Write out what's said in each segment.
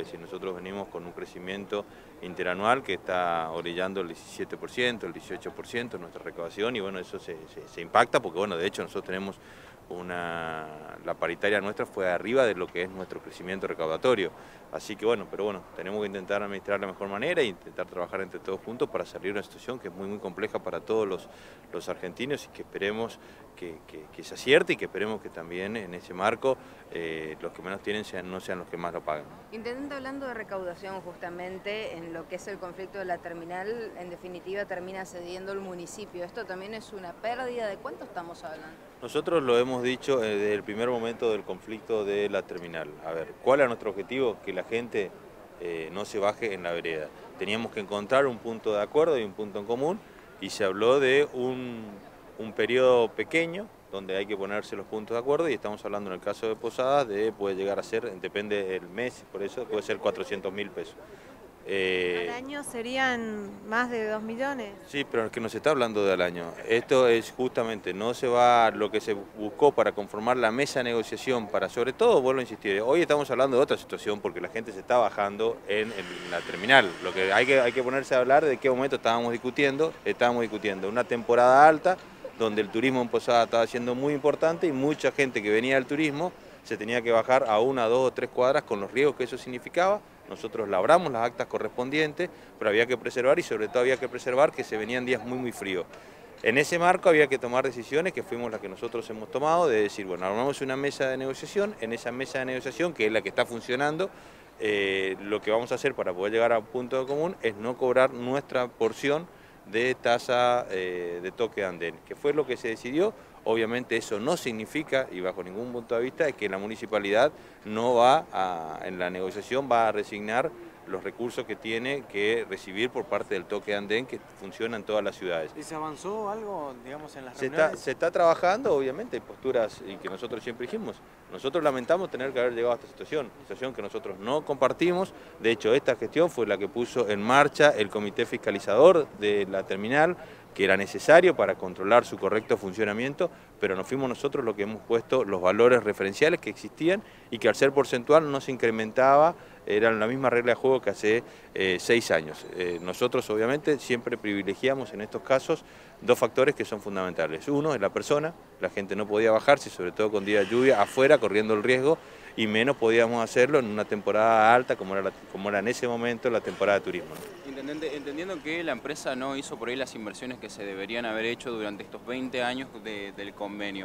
decir, nosotros venimos con un crecimiento interanual que está orillando el 17%, el 18% en nuestra recaudación, y bueno, eso se impacta porque, bueno, de hecho nosotros tenemos la paritaria nuestra fue arriba de lo que es nuestro crecimiento recaudatorio. Así que bueno, pero bueno, tenemos que intentar administrar de la mejor manera e intentar trabajar entre todos juntos para salir de una situación que es muy compleja para todos los argentinos, y que esperemos que se acierte, y que esperemos que también en ese marco los que menos tienen no sean los que más lo paguen. Intendente, hablando de recaudación, justamente en lo que es el conflicto de la terminal, en definitiva termina cediendo el municipio. ¿Esto también es una pérdida? ¿De cuánto estamos hablando? Nosotros lo hemos dicho desde el primer momento del conflicto de la terminal. A ver, ¿cuál es nuestro objetivo? Que la gente no se baje en la vereda. Teníamos que encontrar un punto de acuerdo y un punto en común, y se habló de un periodo pequeño donde hay que ponerse los puntos de acuerdo, y estamos hablando en el caso de Posadas puede llegar a ser, depende del mes, por eso puede ser 400.000 pesos. Al año serían más de 2 millones. Sí, pero es que no se está hablando del año. Esto es justamente, no se va lo que se buscó para conformar la mesa de negociación, para sobre todo, vuelvo a insistir, hoy estamos hablando de otra situación porque la gente se está bajando en la terminal. Lo que hay que ponerse a hablar de qué momento estábamos discutiendo una temporada alta donde el turismo en Posada estaba siendo muy importante, y mucha gente que venía del turismo se tenía que bajar a 1, 2 o 3 cuadras con los riesgos que eso significaba. Nosotros labramos las actas correspondientes, pero había que preservar, y sobre todo había que preservar que se venían días muy fríos. En ese marco había que tomar decisiones, que fuimos las que nosotros hemos tomado, de decir, bueno, armamos una mesa de negociación. En esa mesa de negociación, que es la que está funcionando, lo que vamos a hacer para poder llegar a un punto común es no cobrar nuestra porción de tasa de toque de andén, que fue lo que se decidió. Obviamente eso no significa, y bajo ningún punto de vista, es que la municipalidad no en la negociación va a resignar los recursos que tiene que recibir por parte del toque de andén que funciona en todas las ciudades. ¿Y se avanzó algo, digamos, en las reuniones? Se está trabajando, obviamente, hay posturas, y que nosotros siempre dijimos. Nosotros lamentamos tener que haber llegado a esta situación que nosotros no compartimos. De hecho, esta gestión fue la que puso en marcha el comité fiscalizador de la terminal, que era necesario para controlar su correcto funcionamiento, pero no fuimos nosotros los que hemos puesto los valores referenciales que existían, y que al ser porcentual no se incrementaba, eran la misma regla de juego que hace 6 años. Nosotros obviamente siempre privilegiamos en estos casos dos factores que son fundamentales. Uno es la persona, la gente no podía bajarse, sobre todo con días de lluvia, afuera corriendo el riesgo, y menos podíamos hacerlo en una temporada alta como era en ese momento la temporada de turismo, ¿no? Intendente, entendiendo que la empresa no hizo por ahí las inversiones que se deberían haber hecho durante estos 20 años del convenio,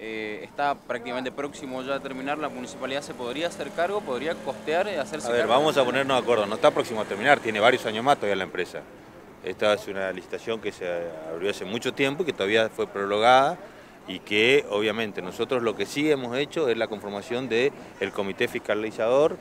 está prácticamente próximo ya a terminar, ¿la municipalidad se podría hacer cargo, podría costear, hacerse cargo? A ver, cargo? vamos a ponernos de acuerdo, no está próximo a terminar, tiene varios años más todavía la empresa. Esta es una licitación que se abrió hace mucho tiempo y que todavía fue prolongada, y que obviamente nosotros lo que sí hemos hecho es la conformación del comité fiscalizador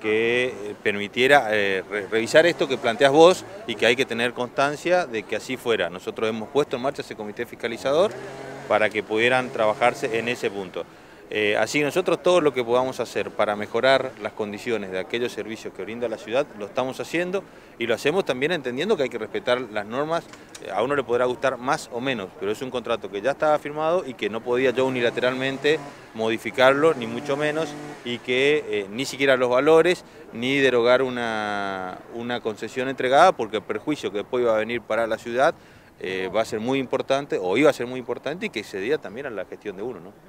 que permitiera revisar esto que planteas vos, y que hay que tener constancia de que así fuera. Nosotros hemos puesto en marcha ese comité fiscalizador para que pudieran trabajarse en ese punto. Así nosotros todo lo que podamos hacer para mejorar las condiciones de aquellos servicios que brinda la ciudad, lo estamos haciendo, y lo hacemos también entendiendo que hay que respetar las normas. A uno le podrá gustar más o menos, pero es un contrato que ya estaba firmado y que no podía yo unilateralmente modificarlo, ni mucho menos, y que ni siquiera los valores, ni derogar una concesión entregada, porque el perjuicio que después iba a venir para la ciudad va a ser muy importante, o iba a ser muy importante, y que excedía también a la gestión de uno, ¿no?